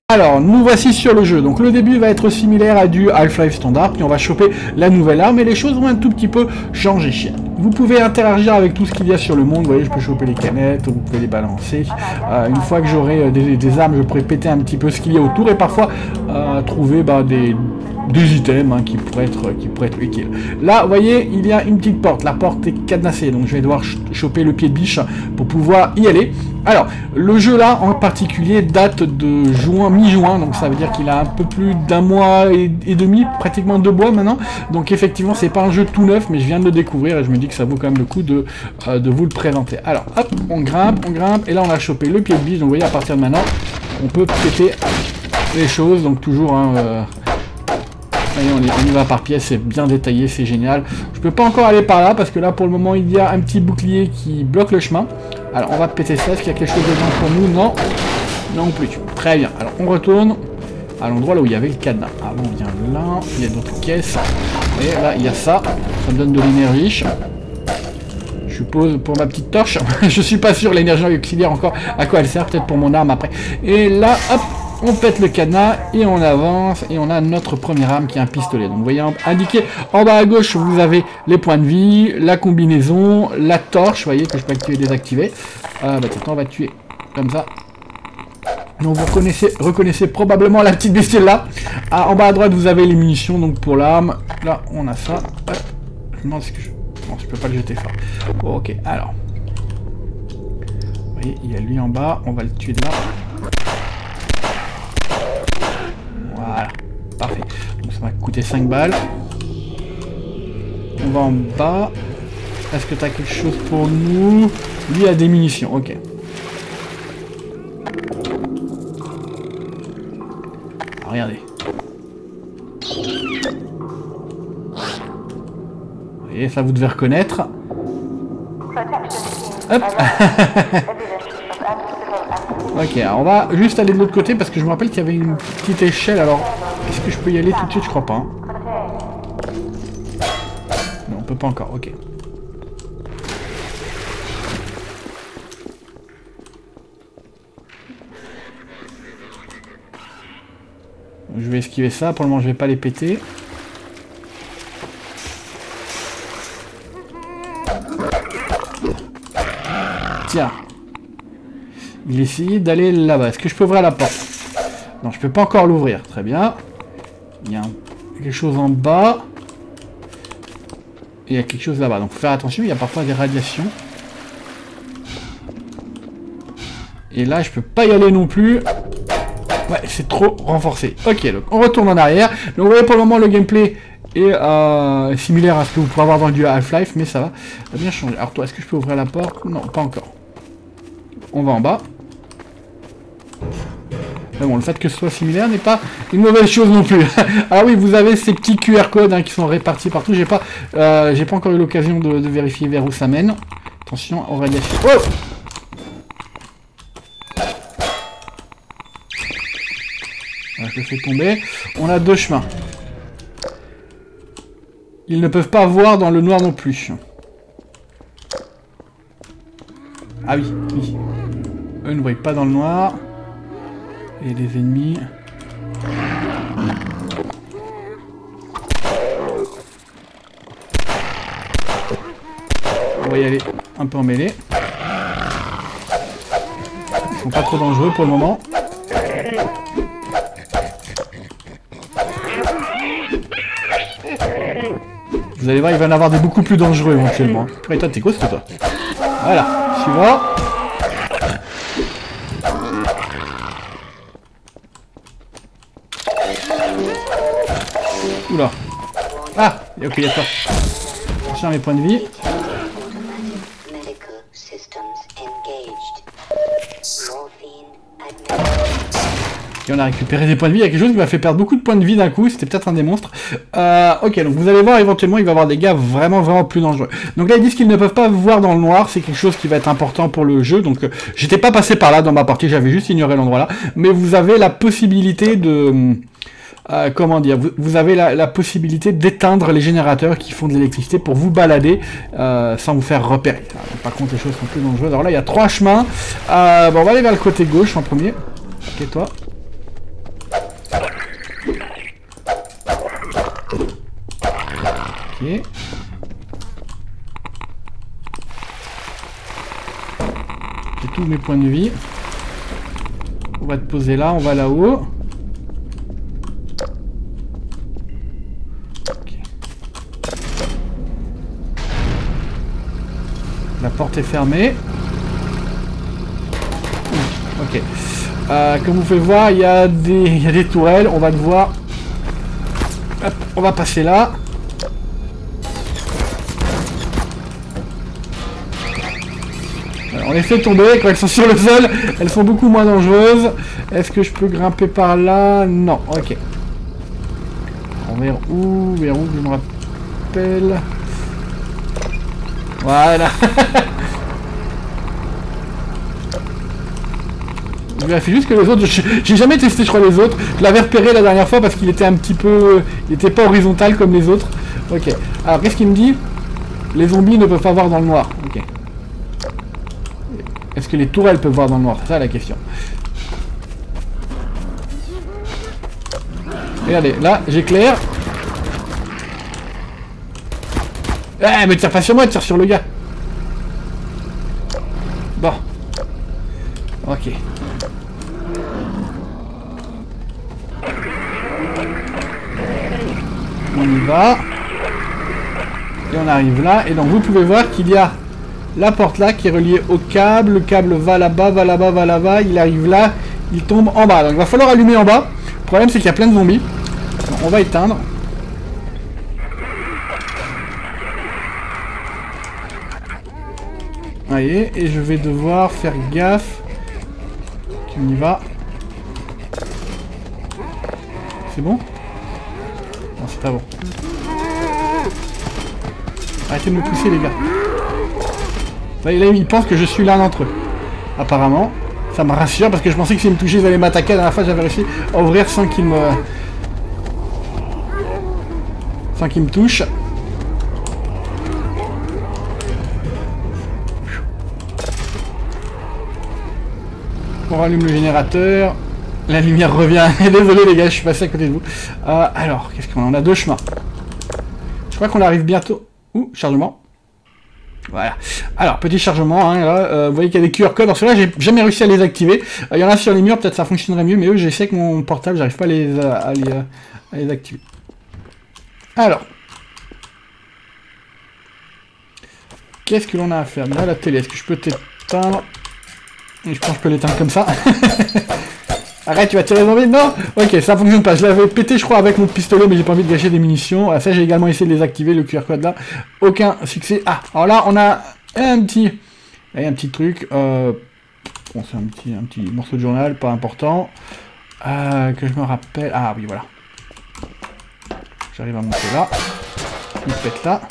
Alors, nous voici sur le jeu. Donc le début va être similaire à du Half-Life standard, puis on va choper la nouvelle arme, et les choses vont un tout petit peu changer. Vous pouvez interagir avec tout ce qu'il y a sur le monde, vous voyez, je peux choper les canettes, vous pouvez les balancer. Une fois que j'aurai des armes, je pourrai péter un petit peu ce qu'il y a autour, et parfois trouver des items qui pourraient être utiles. Là, vous voyez, il y a une petite porte. La porte est cadenassée, donc je vais devoir choper le pied de biche pour pouvoir y aller. Alors, le jeu là, en particulier, date de mi-juin, donc ça veut dire qu'il a un peu plus d'un mois et demi, pratiquement 2 mois maintenant. Donc effectivement, c'est pas un jeu tout neuf, mais je viens de le découvrir et je me dis que ça vaut quand même le coup de vous le présenter. Alors, hop, on grimpe, et là on a chopé le pied de biche, donc vous voyez, à partir de maintenant, on peut péter les choses, donc toujours... on y va par pièce, c'est bien détaillé, c'est génial. Je peux pas encore aller par là parce que là pour le moment il y a un petit bouclier qui bloque le chemin. Alors on va péter ça, est-ce qu'il y a quelque chose dedans pour nous? Non, non plus. Très bien, alors on retourne à l'endroit là où il y avait le cadenas. Avant on vient là, il y a d'autres caisses. Et là il y a ça, ça me donne de l'énergie. Je suppose pour ma petite torche. Je suis pas sûr, l'énergie auxiliaire encore à quoi elle sert, peut-être pour mon arme après. Et là, hop, on pète le cadenas et on avance et on a notre première arme qui est un pistolet. Donc vous voyez indiqué en bas à gauche, vous avez les points de vie, la combinaison, la torche, vous voyez que je peux activer et désactiver. On va tuer comme ça. Donc vous reconnaissez probablement la petite bestiole là. En bas à droite vous avez les munitions donc pour l'arme. Là on a ça. Hop. Je me demande ce que je... Non, je peux pas le jeter fort. Oh, ok, alors. Vous voyez, il y a lui en bas, on va le tuer de là. Voilà, parfait. Donc ça va coûter 5 balles. On va en bas. Est-ce que tu as quelque chose pour nous? Lui a des munitions, ok. Alors, regardez. Vous voyez, ça vous devez reconnaître. Hop. Ok, alors on va juste aller de l'autre côté parce que je me rappelle qu'il y avait une petite échelle. Alors, est-ce que je peux y aller tout de suite? Je crois pas. Hein. Non, on peut pas encore, ok. Je vais esquiver ça, pour le moment je vais pas les péter. Tiens. Il essayait d'aller là-bas. Est-ce que je peux ouvrir la porte? Non, je peux pas encore l'ouvrir. Très bien. Il y a quelque chose en bas. Et il y a quelque chose là-bas. Donc faut faire attention, il y a parfois des radiations. Et là, je peux pas y aller non plus. Ouais, c'est trop renforcé. Ok, donc on retourne en arrière. Donc vous voyez, pour le moment, le gameplay est similaire à ce que vous pouvez avoir dans du Half-Life, mais ça va bien changer. Alors toi, est-ce que je peux ouvrir la porte? Non, pas encore. On va en bas. Mais bon, le fait que ce soit similaire n'est pas une mauvaise chose non plus. Ah oui, vous avez ces petits QR codes qui sont répartis partout. J'ai pas encore eu l'occasion de vérifier vers où ça mène. Attention aux radiations. Oh! Voilà, je le fais tomber. On a 2 chemins. Ils ne peuvent pas voir dans le noir non plus. Ah oui, oui. Eux ne voient pas dans le noir. Et les ennemis... On va y aller un peu en mêlée. Ils sont pas trop dangereux pour le moment. Vous allez voir, il va en avoir des beaucoup plus dangereux éventuellement. Et toi, t'es costaud toi. Voilà, suivant. Oula. Ah, ok, il y a ça. Attention à mes points de vie. Et on a récupéré des points de vie. Il y a quelque chose qui m'a fait perdre beaucoup de points de vie d'un coup. C'était peut-être un des monstres. Ok, donc vous allez voir, éventuellement, il va y avoir des gars vraiment plus dangereux. Donc là, ils disent qu'ils ne peuvent pas voir dans le noir. C'est quelque chose qui va être important pour le jeu. Donc, j'étais pas passé par là dans ma partie. J'avais juste ignoré l'endroit là. Mais vous avez la possibilité de... comment dire, vous avez la possibilité d'éteindre les générateurs qui font de l'électricité pour vous balader sans vous faire repérer. Par contre, les choses sont plus dangereuses. Alors là, il y a 3 chemins. Bon, on va aller vers le côté gauche en premier. Ok, toi. Ok. J'ai tous mes points de vie. On va te poser là, on va là-haut. Okay. La porte est fermée. Ok. Comme vous pouvez voir, il y a des tourelles. On va devoir... Hop, on va passer là. On les fait tomber, quand elles sont sur le sol, elles sont beaucoup moins dangereuses. Est-ce que je peux grimper par là? Non, ok. Vers où je me rappelle. Voilà. Je vérifie juste que les autres, j'ai jamais testé je crois les autres. Je l'avais repéré la dernière fois parce qu'il était un petit peu... Il était pas horizontal comme les autres. Ok. Alors qu'est-ce qu'il me dit? Les zombies ne peuvent pas voir dans le noir. Ok. Est-ce que les tourelles peuvent voir dans le noir? C'est ça la question. Regardez, là, j'éclaire. Eh, mais tire pas sur moi, tire sur le gars. Bon. Ok. On y va. Et on arrive là. Et donc vous pouvez voir qu'il y a la porte là qui est reliée au câble. Le câble va là-bas, va là-bas, va là-bas. Il arrive là. Il tombe en bas. Donc il va falloir allumer en bas. Le problème c'est qu'il y a plein de zombies. Donc, on va éteindre. Allez, et je vais devoir faire gaffe. On y va. C'est bon? Non, c'est pas bon. Arrêtez de me pousser, les gars. Là, ils pensent que je suis l'un d'entre eux. Apparemment. Ça me rassure parce que je pensais que s'ils me touchaient, ils allaient m'attaquer. La dernière fois, j'avais réussi à ouvrir sans qu'ils me... sans qu'ils me touchent. On rallume le générateur. La lumière revient. Désolé les gars, je suis passé à côté de vous. Alors, qu'est-ce qu'on a? On a deux chemins. Je crois qu'on arrive bientôt. Ouh, chargement. Voilà. Alors, petit chargement. Hein, là, vous voyez qu'il y a des QR codes. Dans ceux-là, j'ai jamais réussi à les activer. Il y en a sur les murs, peut-être ça fonctionnerait mieux. Mais eux, j'essaie que mon portable, j'arrive pas à les activer. Alors. Qu'est-ce que l'on a à faire? Là, la télé, est-ce que je peux t'éteindre? Je pense que je peux l'éteindre comme ça. Arrête, tu vas tirer les zombies? Non. Ok, ça fonctionne pas. Je l'avais pété, je crois, avec mon pistolet, mais j'ai pas envie de gâcher des munitions. Ça, j'ai également essayé de les activer, le QR code là. Aucun succès. Ah, alors là, on a un petit truc. Bon, c'est un petit morceau de journal, pas important. Que je me rappelle. Ah oui, voilà. J'arrive à monter là. Il pète là.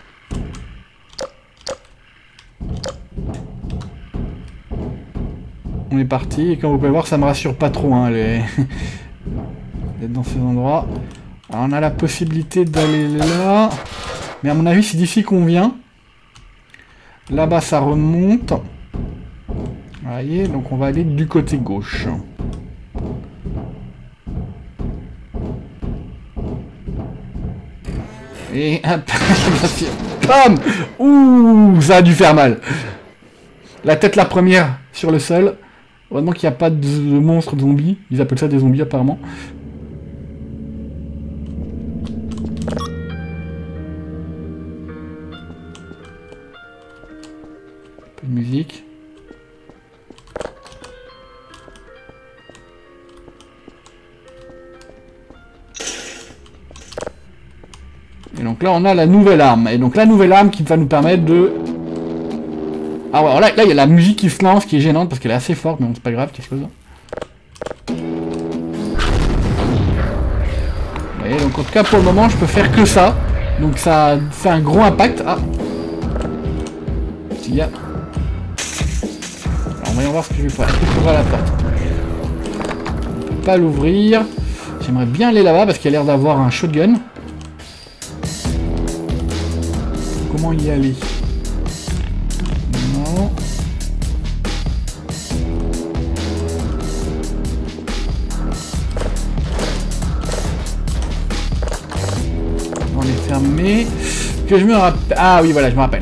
On est parti, et comme vous pouvez voir, ça me rassure pas trop, hein, d'être dans ces endroits. Alors, on a la possibilité d'aller là, mais à mon avis, c'est d'ici qu'on vient. Là-bas, ça remonte. Vous voyez, donc on va aller du côté gauche. Et hop, bam! Ouh, ça a dû faire mal. La tête la première sur le sol. Heureusement qu'il n'y a pas de monstres zombies. Ils appellent ça des zombies apparemment. Un peu de musique. Et donc là on a la nouvelle arme. Et donc la nouvelle arme qui va nous permettre de... Ah ouais, alors là il y a la musique qui se lance qui est gênante parce qu'elle est assez forte, mais bon, c'est pas grave, qu'est-ce que c'est? Vous voyez, donc en tout cas pour le moment je peux faire que ça. Donc ça fait un gros impact. Ah, s'il y a... Alors voyons voir ce que je vais faire. Est-ce que je peux ouvrir la porte? On peut pas l'ouvrir. J'aimerais bien aller là-bas parce qu'il a l'air d'avoir un shotgun. Comment y aller? Non. fermé. Que je me rappelle... Ah oui, voilà, je me rappelle.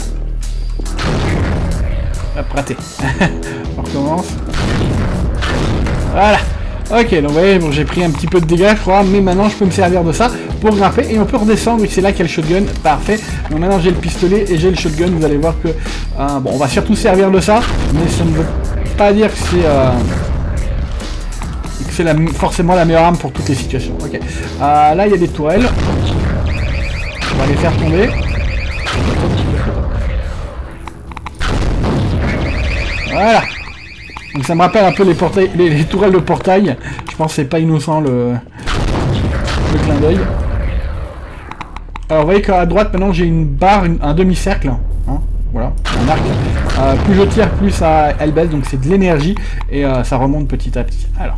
Hop, raté. On recommence. Voilà. Ok, donc vous voyez, bon, j'ai pris un petit peu de dégâts, je crois, mais maintenant je peux me servir de ça pour grimper et on peut redescendre. Et c'est là qu'il y a le shotgun. Parfait. Donc maintenant j'ai le pistolet et j'ai le shotgun. Vous allez voir que... bon, on va surtout servir de ça, mais ça ne veut pas dire que c'est forcément la meilleure arme pour toutes les situations. Ok. Là, il y a des tourelles. On va les faire tomber. Voilà. Donc ça me rappelle un peu les tourelles de portail. Je pense que c'est pas innocent le clin d'œil. Alors vous voyez qu'à droite maintenant j'ai une barre, un demi-cercle. Hein, voilà, un arc. Plus je tire, plus elle baisse, donc c'est de l'énergie. Et ça remonte petit à petit. Alors.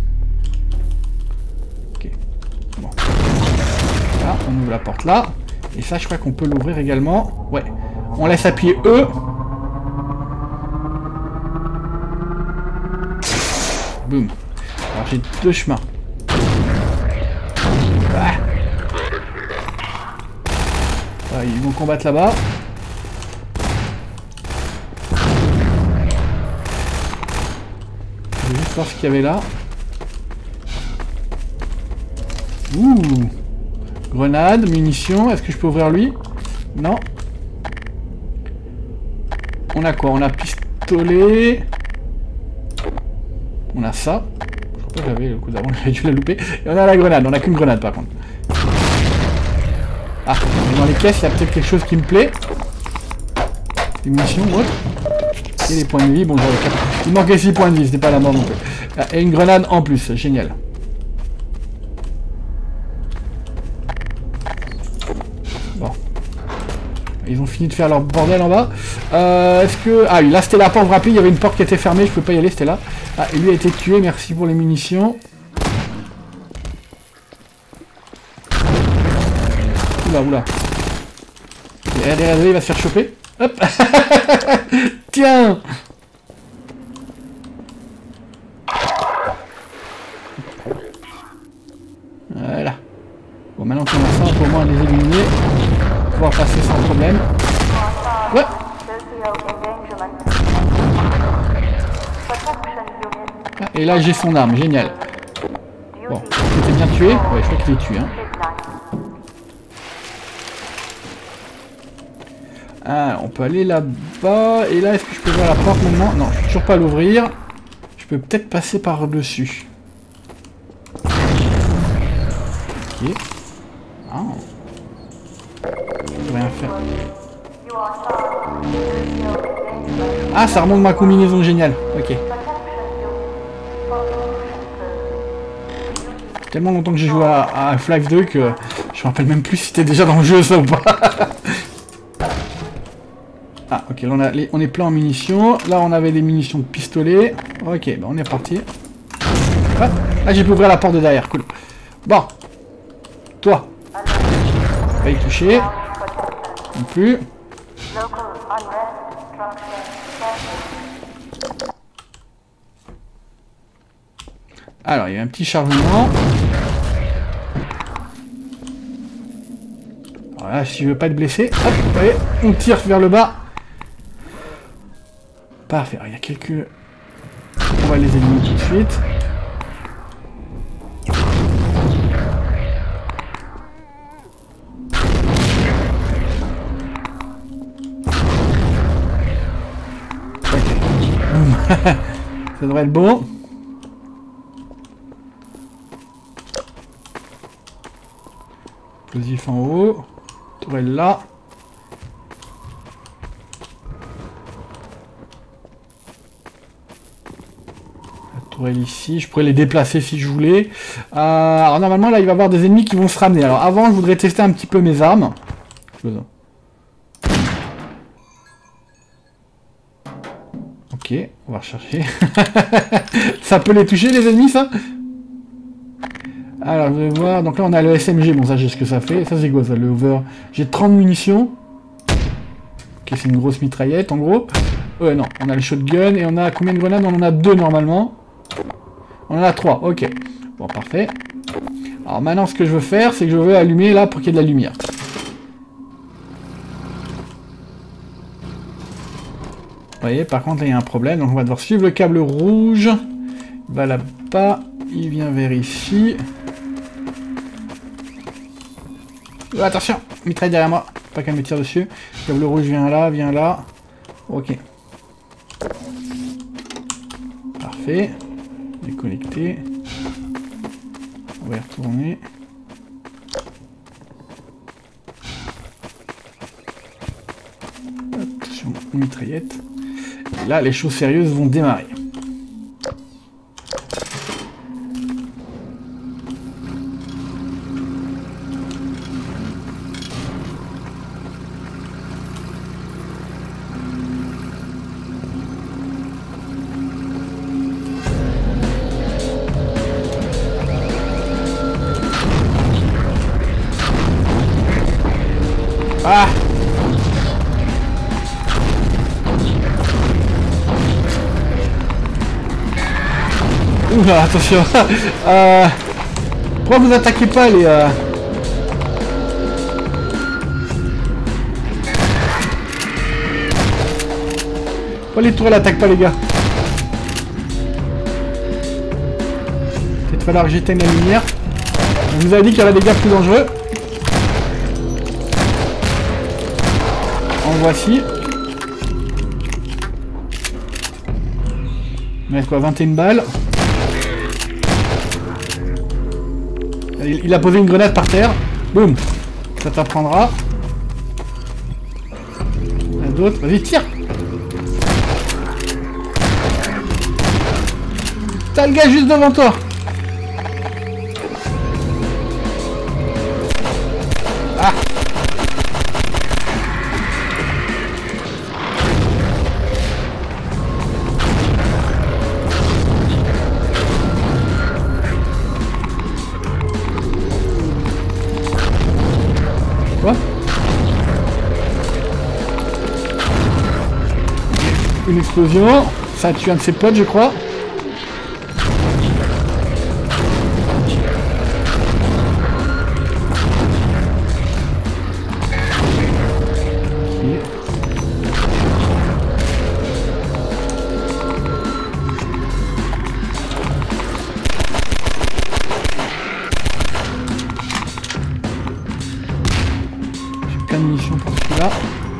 Ok. Bon. Là, on ouvre la porte là. Et ça je crois qu'on peut l'ouvrir également. Ouais. On laisse appuyer E. Boum. Alors j'ai deux chemins. Ah. Ils vont combattre là-bas. Je vais juste voir ce qu'il y avait là. Ouh. Grenade, munitions. Est-ce que je peux ouvrir lui? Non. On a quoi? On a pistolet. On a ça. Je crois pas que j'avais le coup d'avant, j'avais dû la louper. Et on a la grenade, on a qu'une grenade par contre. Ah, dans les caisses, il y a peut-être quelque chose qui me plaît. Des munitions, ouais. Et les points de vie, bon, j'avais 4. Il manquait 6 points de vie, c'était pas la mort non plus. Et une grenade en plus, génial. Bon. Ils ont fini de faire leur bordel en bas. Est-ce que... Ah oui, là c'était la porte, vous vous rappelez, il y avait une porte qui était fermée, je peux pas y aller, c'était là. Ah, et lui a été tué, merci pour les munitions. Oula, oula. Regardez, il va se faire choper. Hop. Tiens. Voilà. Bon, maintenant qu'on a ça, on peut au moins les éliminer. Pouvoir passer sans problème. Ouais. Ah, et là j'ai son arme, génial. Bon, il était bien tué. Ouais, je crois qu'il est tué. Hein. Ah, on peut aller là-bas. Et là, est-ce que je peux ouvrir la porte maintenant? Non, je peux toujours pas l'ouvrir. Je peux peut-être passer par-dessus. Ok. Ah. Je peux rien faire. Ah, ça remonte ma combinaison géniale. Ok. Tellement longtemps que j'ai joué à Half-Life 2 que je me rappelle même plus si c'était déjà dans le jeu ça ou pas. Ah ok, là on est plein en munitions. Là on avait des munitions de pistolet. Ok, bah on est parti. Ah, là j'ai pu ouvrir la porte de derrière, cool. Bon. Toi. Pas y toucher. Non plus. Alors, il y a un petit chargement. Voilà, si je veux pas être blessé, hop, vous voyez, on tire vers le bas. Parfait, alors, il y a quelques... On va les éliminer tout de suite. Ok. Ça devrait être bon. Explosif en haut. Tourelle là. La tourelle ici. Je pourrais les déplacer si je voulais. Alors normalement là il va y avoir des ennemis qui vont se ramener. Alors avant je voudrais tester un petit peu mes armes. Ok, on va rechercher. Ça peut les toucher les ennemis ça? Alors, je vais voir. Donc là, on a le SMG. Bon, ça, j'ai ce que ça fait. Ça, c'est quoi, ça, le over? J'ai 30 munitions. Ok, c'est une grosse mitraillette, en gros. Ouais, non. On a le shotgun. Et on a combien de grenades? On en a 2, normalement. On en a 3. Ok. Bon, parfait. Alors, maintenant, ce que je veux faire, c'est que je veux allumer, là, pour qu'il y ait de la lumière. voyez, par contre, là, il y a un problème. Donc, on va devoir suivre le câble rouge. Il va là-bas. Il vient vers ici. Attention, mitraille derrière moi. Pas qu'elle me tire dessus. Le câble rouge vient là, vient là. Ok. Parfait. Déconnecté. On va y retourner. Attention, mitraillette. Et là, les choses sérieuses vont démarrer. Ah! Oula, attention. Pourquoi vous attaquez pas les... Pourquoi les tours l'attaquent pas les gars? Peut-être falloir que j'éteigne la lumière. On vous a dit qu'il y aurait des gars plus dangereux. En voici. Il reste quoi, 21 balles. Il a posé une grenade par terre. Boum. Ça t'apprendra. Il y en a d'autres. Vas-y, tire. T'as le gars juste devant toi. Ah. Quoi? Une explosion. Ça a tué un de ses potes, je crois. Munitions pour celui-là.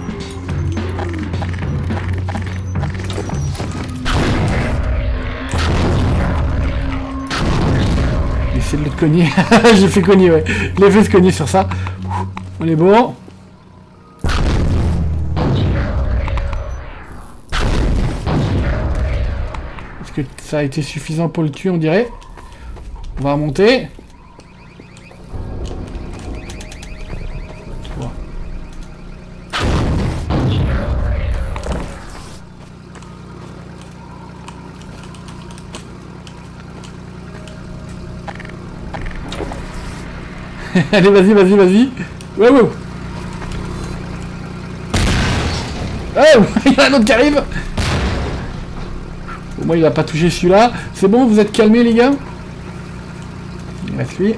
J'essaie de le cogner. J'ai fait cogner, ouais. Je l'ai fait se cogner sur ça. On est bon. Est-ce que ça a été suffisant pour le tuer, on dirait? On va remonter. Allez, vas-y, vas-y, vas-y. Ouais, ouais. Oh, il y en a un autre qui arrive. Au moins, il va pas toucher celui-là. C'est bon, vous êtes calmés, les gars? Il reste lui.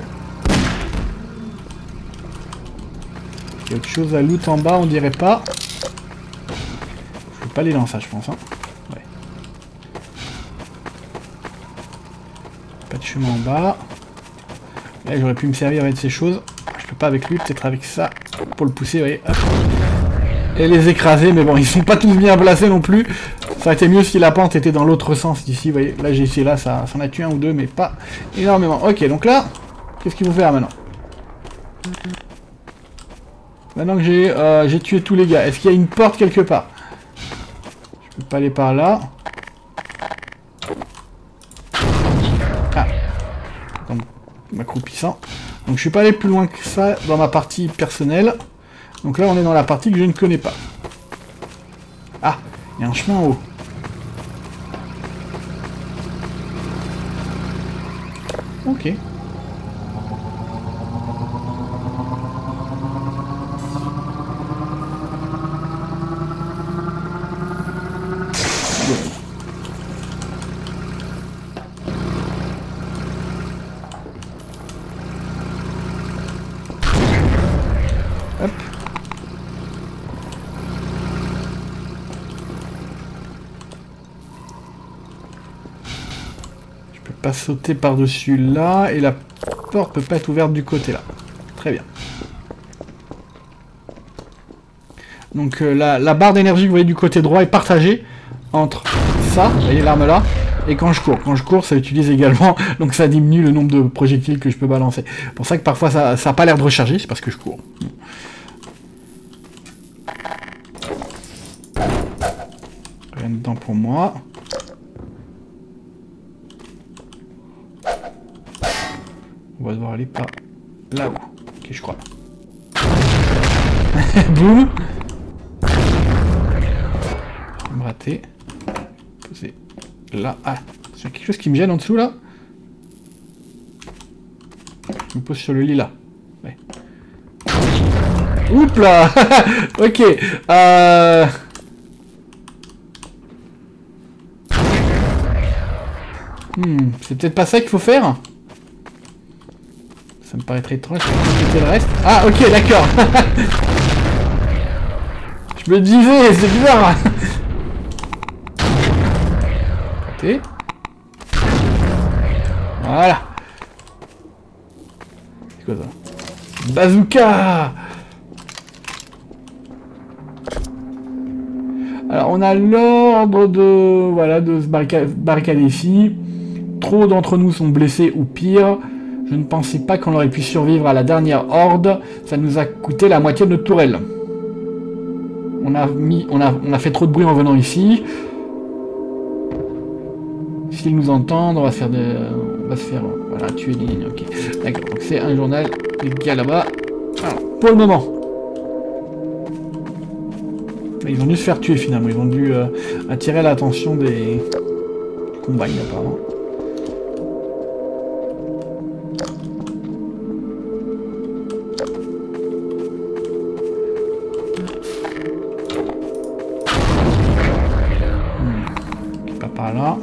Quelque chose à loot en bas, on dirait pas. Je peux pas aller dans ça, je pense. Hein. Ouais. Pas de chemin en bas. Là, j'aurais pu me servir avec ces choses. Je peux pas avec lui, peut-être avec ça. Pour le pousser, vous voyez. Hop. Et les écraser, mais bon, ils sont pas tous bien placés non plus. Ça aurait été mieux si la pente était dans l'autre sens d'ici, vous voyez. Là, j'ai essayé là, ça en a tué un ou deux, mais pas énormément. Ok, donc là, qu'est-ce qu'il faut faire maintenant? Maintenant que j'ai tué tous les gars, est-ce qu'il y a une porte quelque part? Je peux pas aller par là. Ah. Donc, m'accroupissant. Donc je suis pas allé plus loin que ça dans ma partie personnelle. Donc là on est dans la partie que je ne connais pas. Ah, il y a un chemin en haut. Ok. pas sauter par-dessus là, et la porte peut pas être ouverte du côté là. Très bien. Donc la barre d'énergie que vous voyez du côté droit est partagée entre ça, vous voyez l'arme là, et quand je cours. Quand je cours, ça utilise également, donc ça diminue le nombre de projectiles que je peux balancer. C'est pour ça que parfois ça n'a pas l'air de recharger, c'est parce que je cours. Rien dedans pour moi. On va devoir aller par là-haut. Ok, je crois. Boum. Je vais me rater. Poser là. Ah, c'est quelque chose qui me gêne en dessous là. Je me pose sur le lit là. Ouais. Oups là. Ok. C'est peut-être pas ça qu'il faut faire. Ça me paraît très étrange. C'était le reste. Ah, ok, d'accord. Je me disais, c'est bizarre. Raté. Voilà. C'est quoi ça? Bazooka. Alors, on a l'ordre de... Voilà, de se barricader ici. Trop d'entre nous sont blessés ou pire. Je ne pensais pas qu'on aurait pu survivre à la dernière horde. Ça nous a coûté la moitié de notre tourelle. On a fait trop de bruit en venant ici. S'ils nous entendent, on va se faire voilà, tuer des lignes. Ok. D'accord. Donc c'est un journal des gars là-bas. Alors, pour le moment. Ils ont dû se faire tuer finalement. Ils ont dû attirer l'attention des combines apparemment. Là.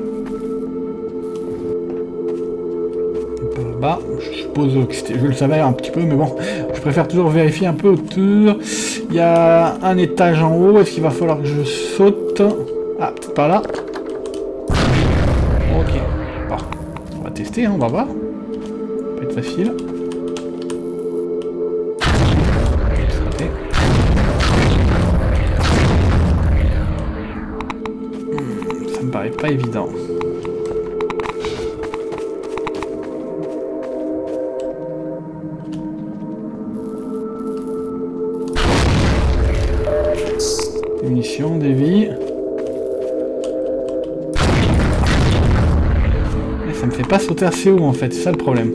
Par là-bas. Je suppose que je le savais un petit peu, mais bon, je préfère toujours vérifier un peu autour. Il y a un étage en haut. Est-ce qu'il va falloir que je saute? Ah, peut-être par là. Ok. Bon. On va tester, hein, on va voir. Ça peut être facile. Ça me paraît pas évident. Des munitions, des vies. Mais ça me fait pas sauter assez haut en fait, c'est ça le problème.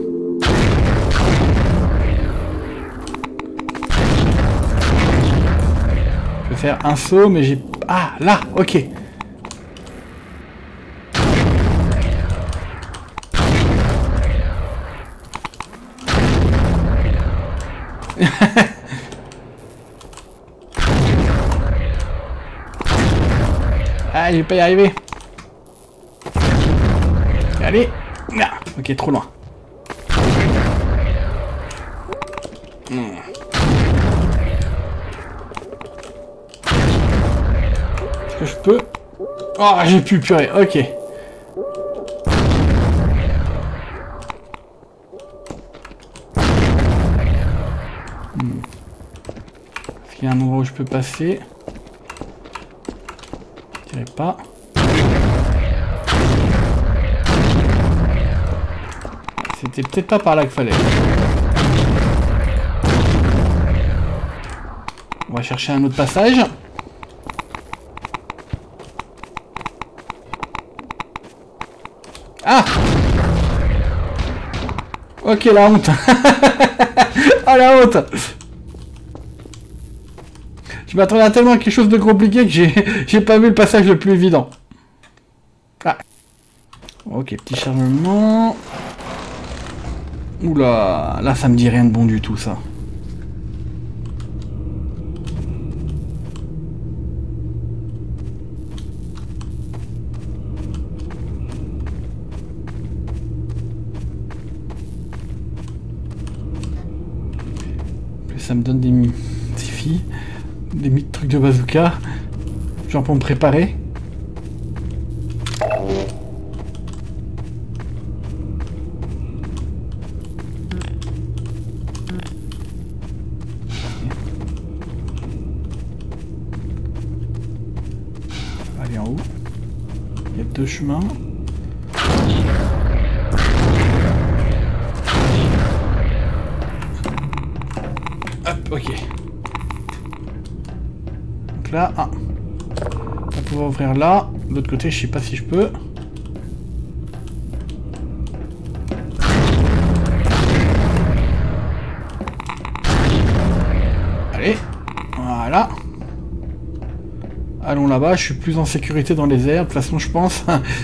Je vais faire un saut mais j'ai... Ah là, ok. Ah, je vais pas y arriver. Allez. Ah, ok, trop loin. Est-ce que je peux... Oh, j'ai pu, purée, ok. Est-ce qu'il y a un endroit où je peux passer? Je dirais pas. C'était peut-être pas par là qu'il fallait. On va chercher un autre passage. Ah! Ok, la honte. Ah, la honte. Je m'attendais à tellement à quelque chose de compliqué que j'ai pas vu le passage le plus évident. Ah. Ok, petit chargement. Oula, là ça me dit rien de bon du tout ça. Ça me donne des filles, des trucs de bazooka, genre pour me préparer. aller en haut. Il y a 2 chemins. Hop, ok. Donc là, on va pouvoir ouvrir là. De l'autre côté, je sais pas si je peux. Allez, voilà. Allons là-bas, je suis plus en sécurité dans les airs, de toute façon je pense.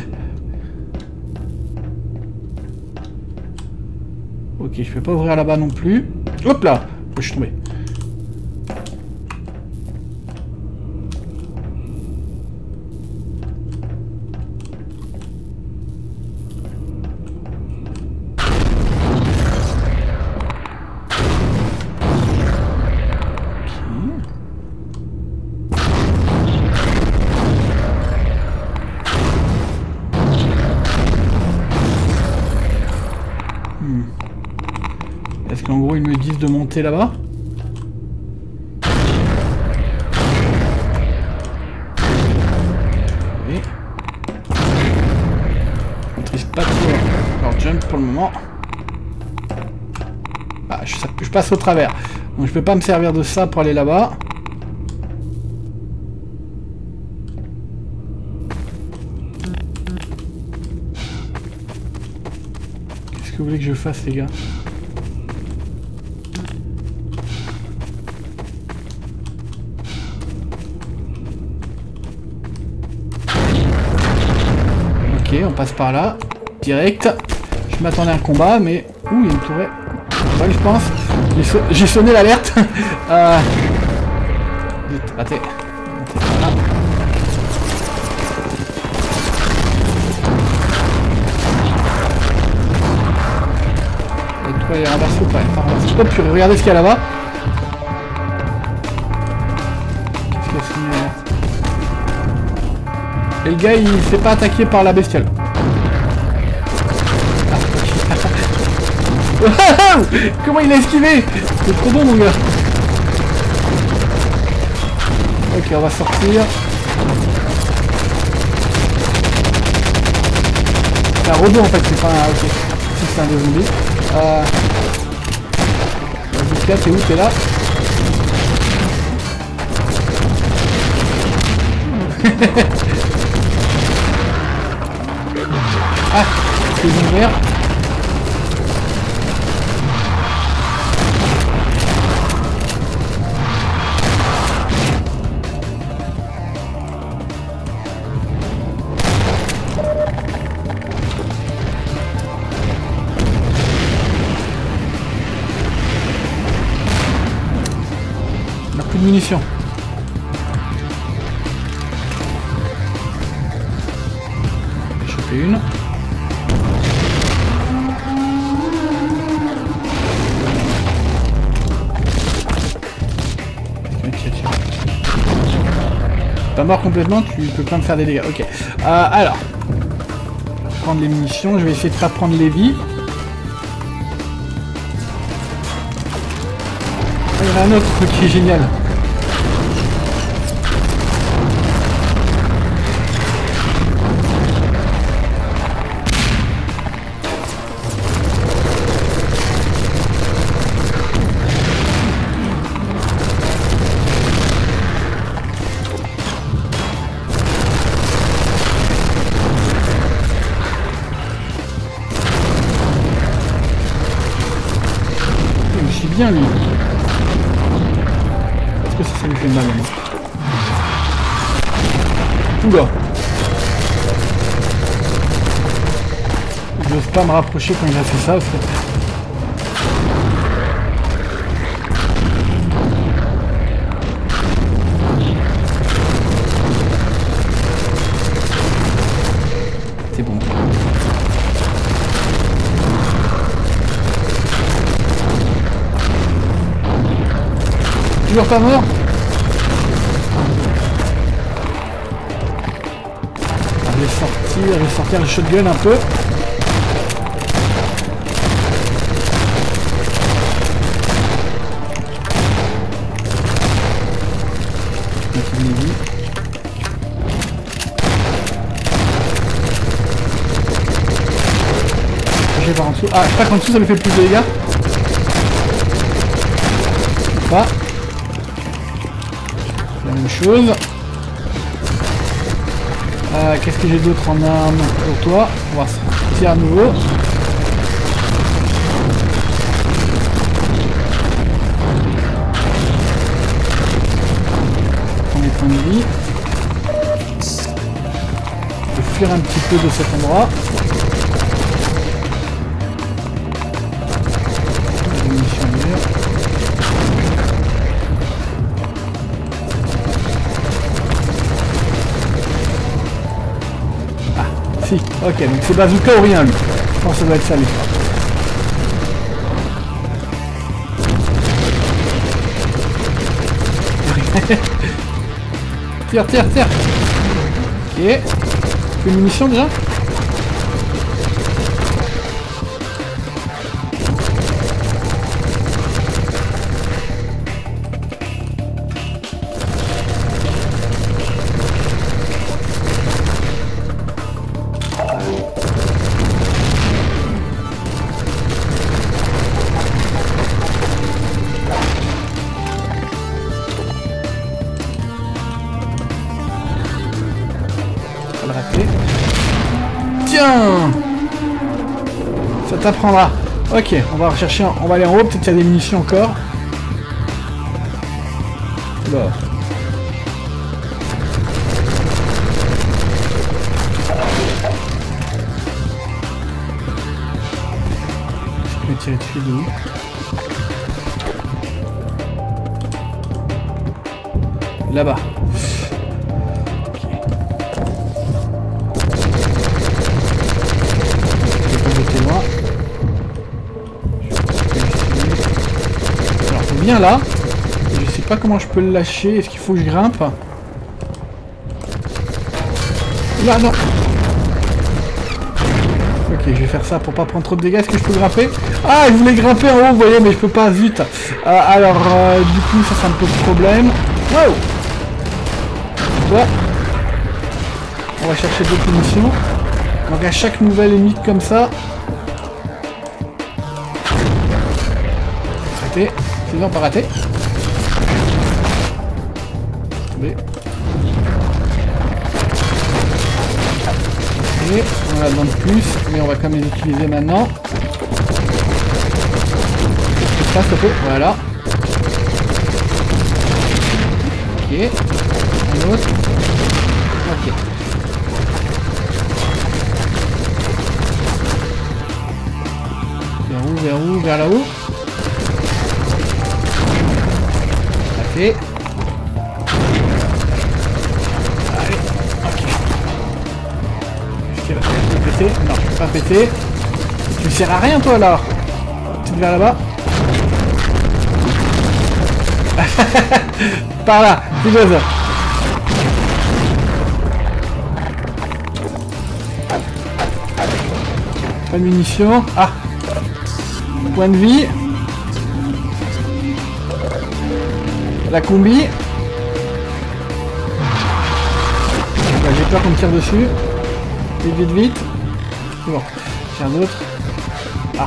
Ok, je peux pas ouvrir là-bas non plus. Hop là, je suis tombé. Est-ce qu'en gros ils me disent de monter là-bas? Oui. Je maîtrise pas trop leur jump pour le moment. Ah, je passe au travers. Donc je peux pas me servir de ça pour aller là-bas. Qu'est-ce que vous voulez que je fasse, les gars? Ok, on passe par là. Direct. Je m'attendais à un combat, mais... Ouh, il y a une tourelle. Ouais, je pense. J'ai sonné l'alerte. Vite, raté. Voilà. La tourelle est renversée ou pas? Hop, puis regardez ce qu'il y a là-bas. Qu'est-ce qu'il y a sonné l'alerte? Et le gars, il s'est pas attaqué par la bestiole. Comment il a esquivé? C'est trop bon, mon gars. Ok, on va sortir. C'est un robot en fait, c'est pas un... Ok, si c'est un des zombies. Vas-y, t'es où? T'es là? Ah, c'est ouvert. On n'a plus de munitions. J'ai chopé une. Pas mort complètement, tu peux pas me faire des dégâts. Ok. Alors. Je vais prendre les munitions, je vais essayer de pas prendre les vies. Il y en a un autre qui est génial. Il me chie bien lui. Est-ce que ça lui fait mal? Oula! J'ose pas me rapprocher quand il a fait ça. C'est bon. Toujours pas mort? Je vais sortir le shotgun un peu. charger par en dessous. Ah, je crois qu'en dessous ça lui fait plus de dégâts. Pas. La même chose. Qu'est-ce que j'ai d'autre en arme pour toi? On va se tirer à nouveau. Prends les points de vie. Je vais fuir un petit peu de cet endroit. Des munitions mûres. Si, ok, donc c'est bazooka ou rien lui. Je pense que ça doit être ça lui. Tire, tire, tire. Ok. Plus de munitions déjà. Tiens, ça t'apprendra. Ok, on va rechercher, on va aller en haut, peut-être qu'il y a des munitions encore. Bon. Je vais tirer dessus de où? Là-bas. Bien là, je sais pas comment je peux le lâcher, est-ce qu'il faut que je grimpe? Là non. Ok, je vais faire ça pour pas prendre trop de dégâts, est-ce que je peux grimper? Ah, je voulais grimper en haut, vous voyez, mais je peux pas, vite. Alors, du coup, ça me pose problème. Wow. Toi. On va chercher d'autres munitions. Donc à chaque nouvelle ennemi comme ça. Arrêtez. Sinon, pas raté. Attendez. Et on en a besoin de plus, mais on va quand même les utiliser maintenant. Ça, ça peut. Voilà. Ok. Un autre. Ok. Vers où, vers où, vers là-haut. Allez, ok. Est-ce qu'elle va péter? Non, je peux pas péter. Tu ne sers à rien toi alors. Peut-être vers là-bas. Par là, tu veux ça. Pas de munitions. Ah. Point de vie. La combi. J'ai peur qu'on me tire dessus. Vite, vite, vite. C'est bon. J'ai un autre. Ah.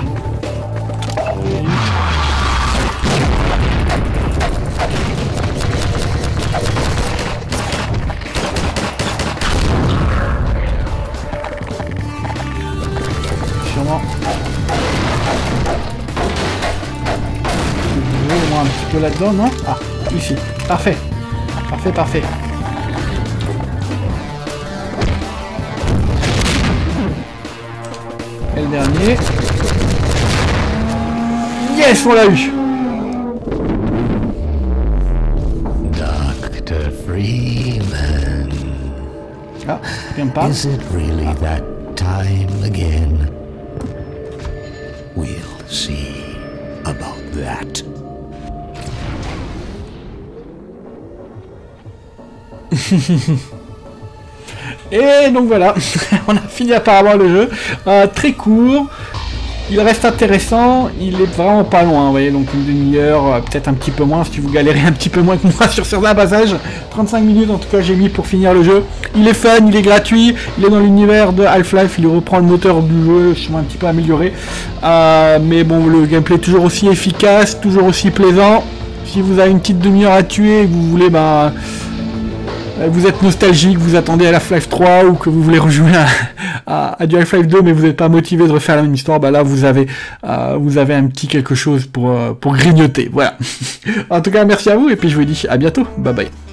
Sûrement. Au moins un petit peu là-dedans, non? Ah. Ici. Parfait. Parfait, parfait. Et le dernier. Yes, on l'a eu. Dr. Freeman. Ah, bien pas. Is it really that time again? We'll see about that. Et donc voilà, on a fini apparemment le jeu. Très court. Il reste intéressant, il est vraiment pas loin, vous voyez, donc une demi-heure, peut-être un petit peu moins, si vous galérez un petit peu moins que moi sur certains passages. 35 minutes en tout cas j'ai mis pour finir le jeu. Il est fun, il est gratuit, il est dans l'univers de Half-Life, il reprend le moteur du jeu, je suis un petit peu amélioré. Mais bon, le gameplay est toujours aussi efficace, toujours aussi plaisant. Si vous avez une petite demi-heure à tuer et que vous voulez, vous êtes nostalgique, vous attendez à Half-Life 3 ou que vous voulez rejouer à du Half-Life 2 mais vous n'êtes pas motivé de refaire la même histoire, là vous avez un petit quelque chose pour grignoter, voilà. En tout cas merci à vous et puis je vous dis à bientôt, bye bye.